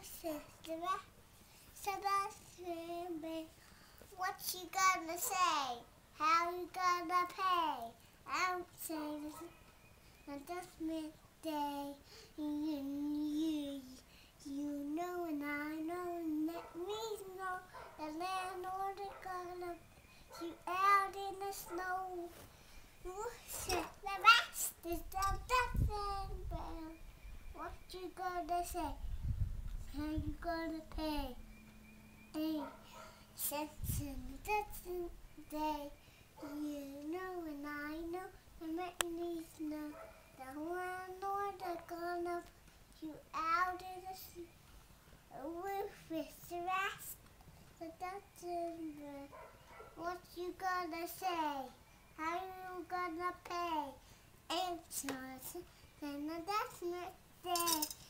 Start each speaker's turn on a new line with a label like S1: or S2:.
S1: sister, Sebastian, what you gonna say? How you gonna pay? I'm saying just midday. You know and I know, and let me know the landlord is gonna you out in the snow. The rest is the nothing bell. What you gonna say? How you gonna pay? Hey, cents in the dozen day. You know and I know, and let me know the landlord is gonna put you out in the snow. With the rest, the dozen bell. What you gonna say? How you gonna pay? Answers, then the definite day.